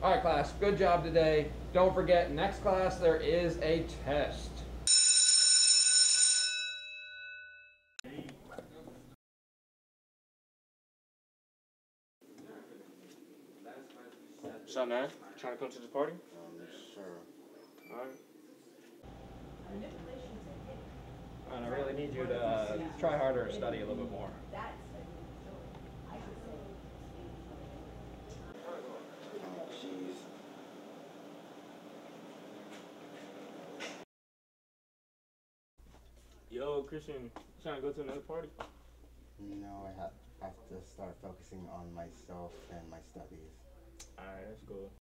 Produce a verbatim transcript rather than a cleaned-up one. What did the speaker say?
All right, class, good job today. Don't forget, next class there is a test. What's up, man? Trying to come to this party? Um, sure. Alright. And I really need you to uh, try harder and study a little bit more. Oh, jeez. Yo, Christian, trying to go to another party? No, I ha have to start focusing on myself and my studies. Alright, that's cool.